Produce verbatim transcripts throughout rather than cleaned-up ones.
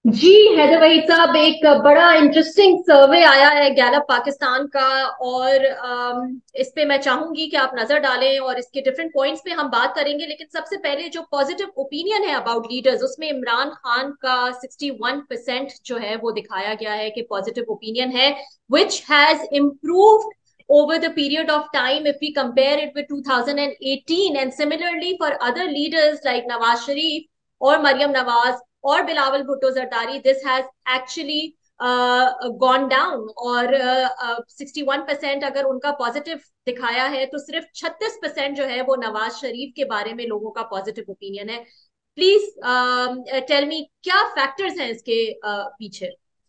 जी हैदर वहीद साहब, एक बड़ा इंटरेस्टिंग सर्वे आया है गैलप पाकिस्तान का। और अम, इस पे मैं चाहूंगी कि आप नजर डालें और इसके डिफरेंट पॉइंट्स पे हम बात करेंगे। लेकिन सबसे पहले जो पॉजिटिव ओपिनियन है अबाउट लीडर्स, उसमें इमरान खान का सिक्सटी वन परसेंट जो है वो दिखाया गया है कि पॉजिटिव ओपिनियन है, which has improved over the period of time if we compare it with two thousand eighteen. And similarly for other leaders like Nawaz Sharif or Maryam Nawaz और Bilawal Bhutto Zardari, this has actually gone down. और sixty one percent अगर उनका positive दिखाया है तो सिर्फ छत्तीस percent जो है वो नवाज शरीफ के बारे में लोगों का पॉजिटिव ओपिनियन है। प्लीज टेल मी क्या फैक्टर्स हैं इसके uh, पीछे।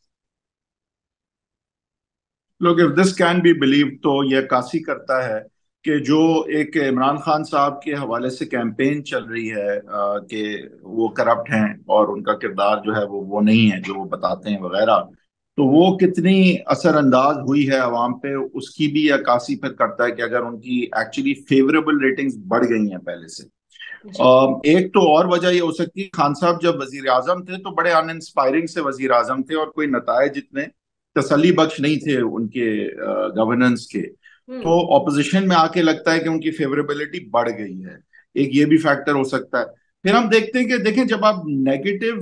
लोग if this can be believe तो ये अक्कासी करता है कि जो एक इमरान खान साहब के हवाले से कैंपेन चल रही है अ, कि वो करप्ट हैं और उनका किरदार जो है वो वो नहीं है जो वो बताते हैं वगैरह, तो वो कितनी असरअंदाज हुई है अवाम पे, उसकी भी अक्कासी फिर करता है कि अगर उनकी एक्चुअली फेवरेबल रेटिंग्स बढ़ गई हैं पहले से। जी। अ, एक तो और वजह ये हो सकती है, खान साहब जब वजीर आजम थे तो बड़े अनइंस्पायरिंग से वजीर आजम थे और कोई नतायज इतने तसल्ली बख्श नहीं थे उनके गवर्नेंस के। हम्म। तो ऑपोजिशन में आके लगता है कि उनकी फेवरेबिलिटी बढ़ गई है। एक ये भी फैक्टर हो सकता है। फिर हम देखते हैं कि देखें, जब आप नेगेटिव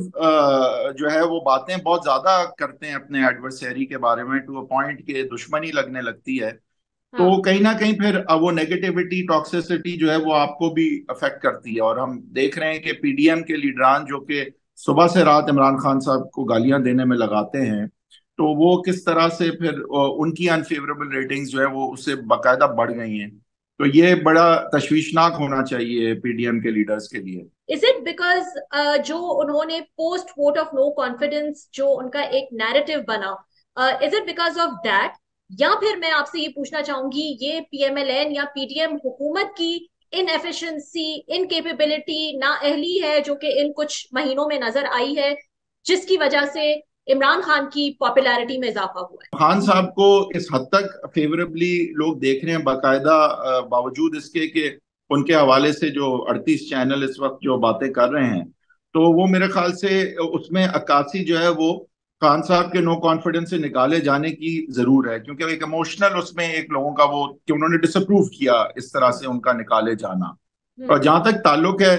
जो है वो बातें बहुत ज्यादा करते हैं अपने एडवर्सरी के बारे में टू अ पॉइंट के दुश्मनी लगने लगती है, तो हाँ। कहीं ना कहीं फिर अब वो नेगेटिविटी टॉक्सिसिटी जो है वो आपको भी अफेक्ट करती है। और हम देख रहे हैं कि पीडीएम के लीडरान जो कि सुबह से रात इमरान खान साहब को गालियां देने में लगाते हैं, तो वो किस तरह से फिर अ, उनकी अनफेवरेबल रेटिंग्स जो है वो उससे बाकायदा बढ़ गई हैं। तो ये बड़ा तशवीशनाक होना चाहिए पीडीएम के लीडर्स के लिए। इज इट बिकॉज जो उन्होंने post vote of no confidence जो उनका एक नैरेटिव बना, is it because of that? या फिर मैं आपसे ये पूछना चाहूंगी, ये पीएमएलएन या पीडीएम हुकूमत की इनएफिशिएंसी, इनकेपेबिलिटी, नाअहली है जो कि इन कुछ महीनों में नजर आई है, जिसकी वजह से इमरान खान की पॉपुलैरिटी में इजाफा हुआ है? खान साहब को इस हद तक फेवरेबली लोग देख रहे हैं बाकायदा, अ, बावजूद इसके कि उनके हवाले से जो अड़तीस चैनल इस वक्त जो बातें कर रहे हैं, तो वो मेरे ख्याल से उसमें अक्कासी जो है वो खान साहब के नो कॉन्फिडेंस से निकाले जाने की जरूर है, क्योंकि एक इमोशनल उसमें एक लोगों का वो कि उन्होंने डिसअप्रूव किया इस तरह हम्म। से उनका निकाले जाना। और हम्म। जहां तक ताल्लुक है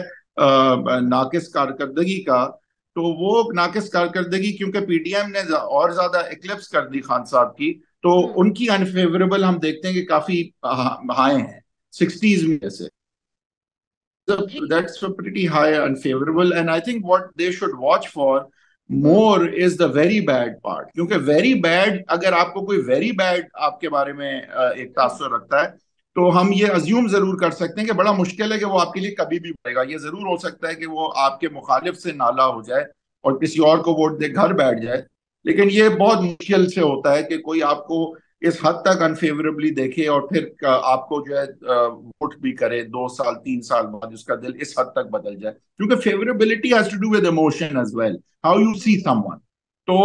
अ, नाकिस कारकर्दगी का, तो वो नाकिस कारकर्दगी क्योंकि पीडीएम ने ज- और ज्यादा एक्लिप्स कर दी खान साहब की, तो हम्म। उनकी अनफेवरेबल हम देखते हैं कि काफी हाई हैं, सिक्सटीज में से। जी। That's a pretty high unfavorable, and I think what they should watch for hmm. more is the very bad part, क्योंकि very bad, अगर आपको कोई very bad आपके बारे में अ, एक हम्म। तासुर रखता है, तो हम ये अज्यूम जरूर कर सकते हैं कि बड़ा मुश्किल है कि वो आपके लिए कभी भी बढ़ेगा। ये जरूर हो सकता है कि वो आपके मुखालिफ से नाला हो जाए और किसी और को वोट दे घर बैठ जाए, लेकिन ये बहुत मुश्किल से होता है कि कोई आपको इस हद तक अनफेवरेबली देखे और फिर आपको जो है वोट भी करे दो साल तीन साल बाद, उसका दिल इस हद तक बदल जाए, क्योंकि favourability has to do with emotion as well, how you see someone. तो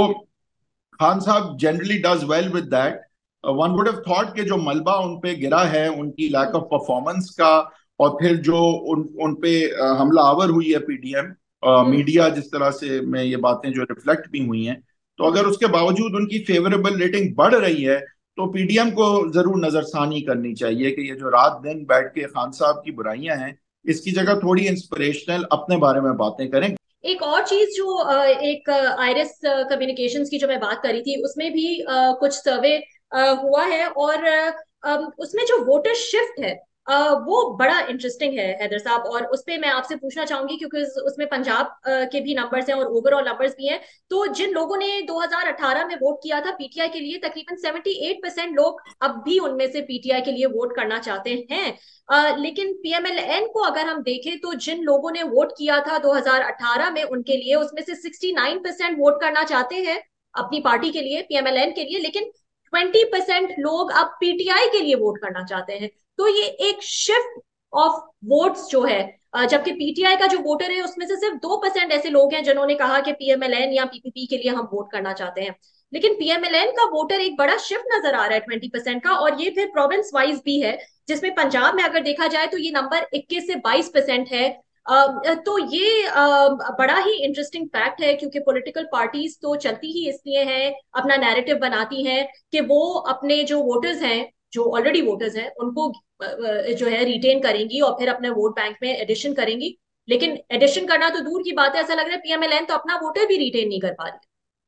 खान साहब generally does well with that. One would have thought कि जो मलबा उन पे गिरा है उनकी लैक हम्म। ऑफ परफॉर्मेंस का, और फिर जो उन उन पे uh, हमला आवर हुई है पीडीएम हम्म। मीडिया जिस तरह से में ये बातें जो रिफ्लेक्ट भी हुई हैं, तो अगर हम्म। उसके बावजूद उनकी फेवरेबल रेटिंग बढ़ रही है, तो पीडीएम को जरूर नजरसानी करनी चाहिए कि ये जो रात दिन बैठ के खान साहब की बुराइयां हैं, इसकी जगह हम्म। थोड़ी इंस्पिरेशनल अपने बारे में बातें करें। एक और चीज जो अ, एक आयरिस कम्युनिकेशंस की जो मैं बात करी थी, उसमें भी अ, कुछ सर्वे हुआ है। और अ, अम, उसमें जो वोटर शिफ्ट है, अ, वो बड़ा इंटरेस्टिंग है हैदर साहब। और उस पे मैं आपसे पूछना चाहूंगी क्योंकि उस- उसमें पंजाब अ, के भी नंबर्स हैं और ओवरऑल नंबर्स भी हैं। तो जिन लोगों ने दो हज़ार अठारह में वोट किया था पीटीआई के लिए, तकरीबन अठहत्तर परसेंट लोग अब भी उनमें से पीटीआई के लिए वोट करना चाहते हैं। अ, लेकिन पीएमएलएन को अगर हम देखें तो जिन लोगों ने वोट किया था दो हज़ार अठारह में उनके लिए, उसमें से उनहत्तर परसेंट वोट करना चाहते हैं अपनी पार्टी के लिए, पीएमएलएन के लिए। लेकिन बीस परसेंट लोग अब पीटीआई के लिए वोट करना चाहते हैं। तो ये एक शिफ्ट ऑफ वोट्स जो है, अ, जबकि पीटीआई का जो वोटर है उसमें से सिर्फ दो परसेंट ऐसे लोग हैं जिन्होंने कहा कि पीएमएलएन या पीपीपी के लिए हम वोट करना चाहते हैं। लेकिन पीएमएलएन का वोटर एक बड़ा शिफ्ट नजर आ रहा है ट्वेंटी परसेंट का, और ये फिर प्रोविंस वाइज भी है, जिसमें पंजाब में अगर देखा जाए तो ये नंबर इक्कीस से बाईस परसेंट है। तो ये अ, बड़ा ही इंटरेस्टिंग फैक्ट है, क्योंकि पॉलिटिकल पार्टीज तो चलती ही इसलिए हैं, अपना नैरेटिव बनाती हैं कि वो अपने जो वोटर्स हैं, जो ऑलरेडी वोटर्स हैं, उनको अ, अ, जो है रिटेन करेंगी और फिर अपने वोट बैंक में एडिशन करेंगी। लेकिन एडिशन करना तो दूर की बात है, ऐसा लग रहा है पीएमएलएन तो अपना वोटर भी रिटेन नहीं कर पा रही।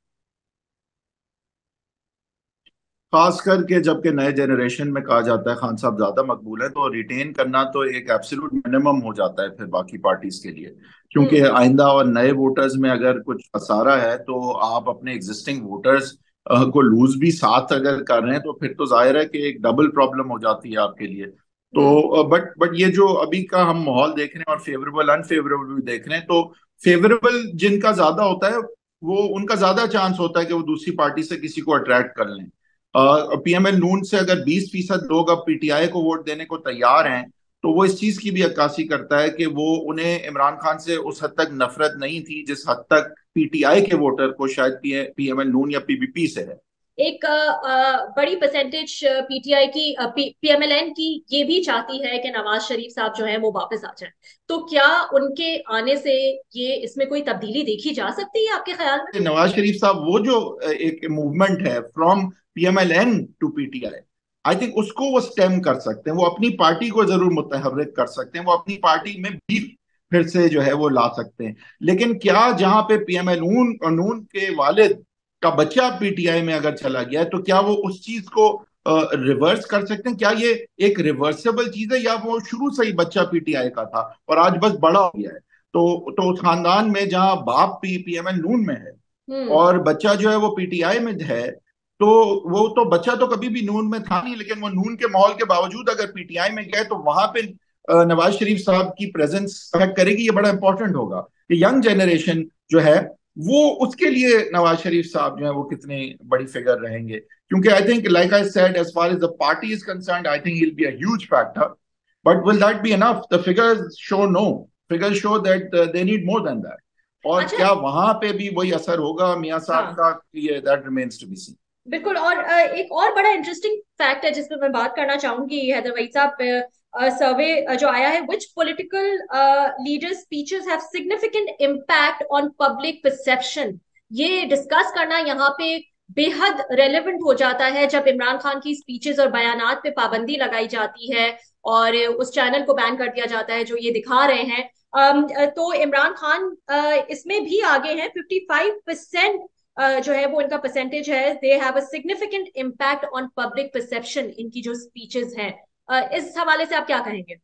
खास करके जबकि नए जनरेशन में कहा जाता है खान साहब ज्यादा मकबूल है, तो रिटेन करना तो एक एब्सोल्यूट मिनिमम हो जाता है फिर बाकी पार्टीज के लिए। क्योंकि हम्म। आइंदा और नए वोटर्स में अगर कुछ खसारा है तो आप अपने एग्जिस्टिंग वोटर्स को लूज भी साथ अगर कर रहे हैं तो फिर तो जाहिर है कि एक डबल प्रॉब्लम हो जाती है आपके लिए। हम्म। तो बट बट ये जो अभी का हम माहौल देख रहे हैं और फेवरेबल अनफेवरेबल भी देख रहे हैं, तो फेवरेबल जिनका ज्यादा होता है वो उनका ज्यादा चांस होता है कि वो दूसरी पार्टी से किसी को अट्रैक्ट कर लें। पीएमएल नून से अगर बीस फीसद लोग अब पीटीआई को वोट देने को तैयार हैं, तो वो इस चीज की भी अक्कासी करता है कि वो उन्हें इमरान खान से उस हद तक नफरत नहीं थी जिस हद तक पीटीआई के वोटर को शायद पीएमएल नून या पीबीपी से है। एक अ, अ, बड़ी परसेंटेज पीटीआई की, पीएमएलएन की, ये भी चाहती है कि नवाज शरीफ साहब जो है वो वापस आ जाएं। तो क्या उनके आने से ये इसमें कोई तब्दीली देखी जा सकती है आपके ख्याल में? नवाज शरीफ साहब वो जो एक मूवमेंट है from PMLN to PTI, I think उसको वो स्टेम कर सकते हैं। वो अपनी पार्टी को जरूर मुतहर्रिक कर सकते हैं, वो अपनी पार्टी में भी फिर से जो है वो ला सकते हैं। लेकिन क्या जहां पे पीएमएल नून और नून के वालिद का बच्चा पीटीआई में अगर चला गया है तो क्या वो उस चीज को रिवर्स कर सकते हैं? क्या ये एक रिवर्सेबल चीज है या वो शुरू से ही बच्चा पीटीआई का था और आज बस बड़ा हो गया है? तो तो उस खानदान में जहां बाप पी पीएमएल नून में है हम्म। और बच्चा जो है वो पीटीआई में है, तो वो तो बच्चा तो कभी भी नून में था नहीं, लेकिन वो नून के माहौल के बावजूद अगर पीटीआई में गए तो वहां पे अ, नवाज शरीफ साहब की प्रेजेंस अफेक्ट करेगी। ये बड़ा इंपॉर्टेंट होगा कि यंग जनरेशन जो है वो उसके लिए नवाज शरीफ साहब जो है वो कितने बड़ी फिगर रहेंगे। क्योंकि I think like I said as far as the party is concerned I think he will be a huge factor, but will that be enough? The figures show no, figures show that they need more than that. और अच्छा। क्या वहां पे भी वही असर होगा मियां साहब हाँ, का? ये that remains to be see. बिल्कुल। और अ, एक और बड़ा इंटरेस्टिंग फैक्ट है जिस पर मैं बात करना चाहूंगी, हैदर वहीद साहब, सर्वे जो आया है, which political leaders speeches have significant impact on public perception. ये डिस्कस करना यहाँ पे बेहद रेलेवेंट हो जाता है जब इमरान खान की स्पीचेस और बयानात पे पाबंदी लगाई जाती है और उस चैनल को बैन कर दिया जाता है जो ये दिखा रहे हैं। अम, तो इमरान खान अ, इसमें भी आगे हैं। फिफ्टी फाइव परसेंट जो है वो इनका परसेंटेज है। They have a significant impact on public perception, इनकी जो स्पीचेस हैं। अ, इस हवाले से आप क्या कहेंगे?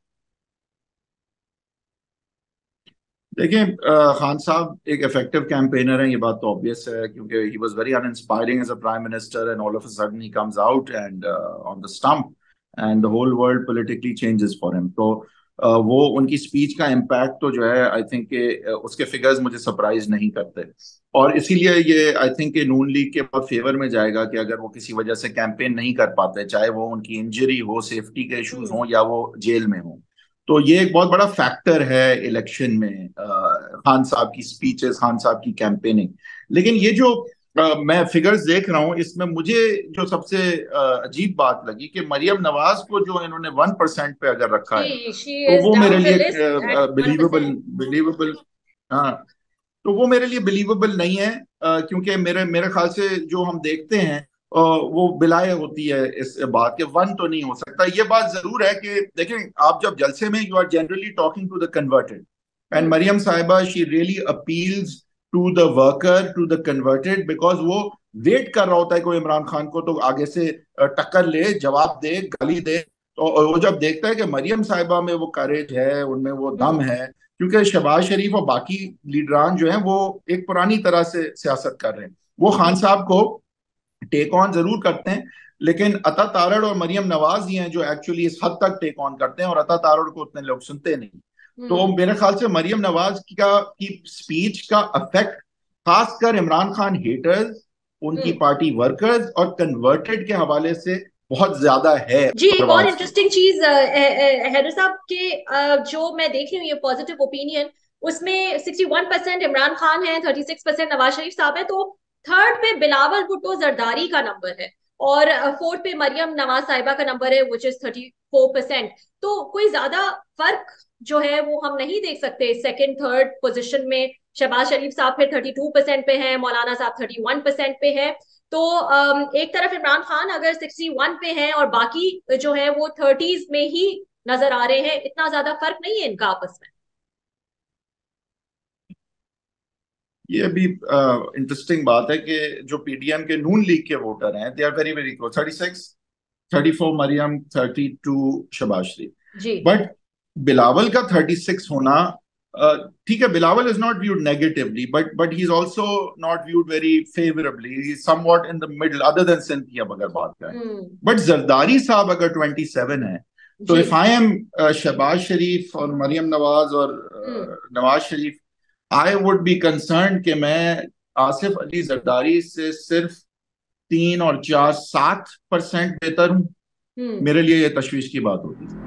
देखिए, अ, खान साहब एक इफेक्टिव कैंपेनर हैं, ये बात तो ऑब्वियस है, क्योंकि he was very uninspiring as a prime minister and all of a sudden he comes out and on the stump and the whole world politically changes for him. तो अ, वो उनकी स्पीच का इम्पैक्ट तो जो है आई थिंक के अ, उसके फिगर्स मुझे सरप्राइज नहीं करते। और इसीलिए ये आई थिंक के नून लीग के बहुत फेवर में जाएगा कि अगर वो किसी वजह से कैंपेन नहीं कर पाते, चाहे वो उनकी इंजरी हो, सेफ्टी के इश्यूज हम्म। हों या वो जेल में हो, तो ये एक बहुत बड़ा फैक्टर है इलेक्शन में, अ, खान साहब की स्पीचेस, खान साहब की कैंपेनिंग। लेकिन ये जो अ, मैं फिगर्स देख रहा हूँ इसमें मुझे जो सबसे अ, अजीब बात लगी कि मरियम नवाज को जो इन्होंने वन परसेंट पे अगर रखा है, शी शी तो इज वो मेरे डाउन द लिए list at one believable percent believable हाँ, तो वो मेरे लिए बिलीवेबल नहीं है। अ, क्योंकि मेरे मेरे ख्याल से जो हम देखते हैं अ, वो बिलाए होती है इस बात के, वन तो नहीं हो सकता। ये बात जरूर है कि देखें, आप जब जलसे में you are generally talking to the converted and hmm. Maryam साहिबा she really appeals to the worker, to the converted, because वो वेट कर रहा होता है कोई इमरान खान को तो आगे से अ, टक्कर ले, जवाब दे, गाली दे। तो वो जब देखता है कि मरियम साहिबा में वो करेज है, उनमें वो दम हम्म। है, क्योंकि शहबाज शरीफ और बाकी लीडरान जो हैं वो एक पुरानी तरह से सियासत कर रहे हैं, वो खान हम्म। साहब को टेक ऑन जरूर करते हैं। लेकिन अता तारड़ और मरियम नवाज ही हैं जो एक्चुअली इस हद तक टेक ऑन करते हैं, और अता तारड़ को उतने लोग सुनते नहीं। तो हम्म। मेरे ख्याल से मरियम नवाज की का की स्पीच का इफेक्ट खासकर इमरान खान हेटर्स, उनकी हम्म। पार्टी वर्कर्स और कन्वर्टेड के हवाले से बहुत ज्यादा है जी, एक और अदरवाइज के। इंटरेस्टिंग चीज हैदर साहब के, अ, जो मैं देख रही हूँ ये पॉजिटिव ओपिनियन, उसमें sixty one percent Imran Khan है, thirty six percent Nawaz Sharif साहब है। तो थर्ड पे बिलावल भुट्टो जरदारी का नंबर है, और फोर्थ पे मरियम नवाज साहिबा का नंबर है, which is thirty four percent. तो कोई ज्यादा फर्क जो है वो हम नहीं देख सकते। सेकंड थर्ड पोजीशन में शहबाज शरीफ साहब फिर थर्टी टू परसेंट पे हैं, मौलाना साहब थर्टी वन परसेंट पे है। तो अम, एक तरफ इमरान खान अगर सिक्सटी वन पे हैं और बाकी जो है वो थर्टीज में ही नजर आ रहे हैं, इतना ज्यादा फर्क नहीं है इनका आपस में। ये भी इंटरेस्टिंग बात है कि जो पीडीएम के नून लीग के वोटर हैं, they are very very close, thirty six, thirty four Maryam, thirty two Shahbaz Sharif. जी। बट बिलावल का थर्टी सिक्स होना, अ, ठीक है, Bilawal is not viewed negatively, but but he is also not viewed very favourably, he is somewhat in the middle other than Cynthia अगर बात करें। हम्म। But Zardari साहब अगर ट्वेंटी सेवन है, तो जी। If I am Shahbaz Sharif और मरियम नवाज और hmm. uh, Nawaz Sharif, I would be concern कि मैं आसिफ अली जरदारी से सिर्फ तीन और चार सात परसेंट बेहतर हूं। हम्म। मेरे लिए ये तशवीश की बात होगी।